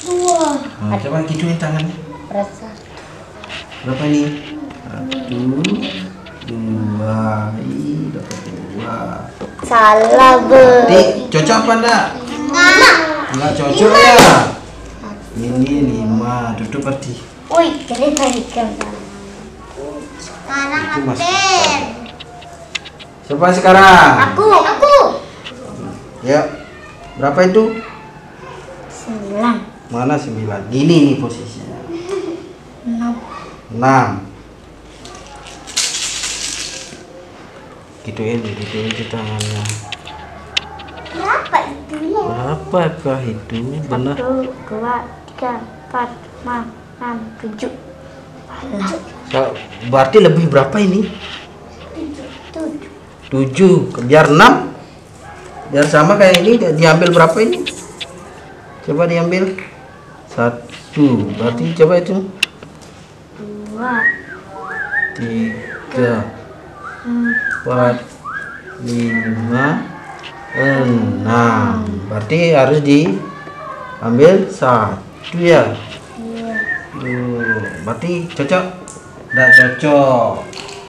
Wah. Nah, coba gituin tangannya. Rasa. Berapa ini? 1, 2, dapat 2. Salah Berarti cocok apa enggak? Enggak cocok ya. Ini 5. Tutup berarti. Wih, jadi balikan. Sekarang Itu Mas. Abdel. Siapa sekarang? Aku. Ya. Berapa itu? 9. Mana 9? Gini nih posisinya. 6. Gituin di tangannya. Berapa itu ya? Berapakah itu? Benar. 1, 2, 3, 4, 5, 6, 7. Berarti lebih berapa ini? 7. Biar 6. Biar sama kayak ini. Diambil berapa ini? Coba diambil 1. Berarti coba itu 2, 3, 4, 5, 6. Berarti harus diambil 1 ya. Berarti cocok? Tidak cocok.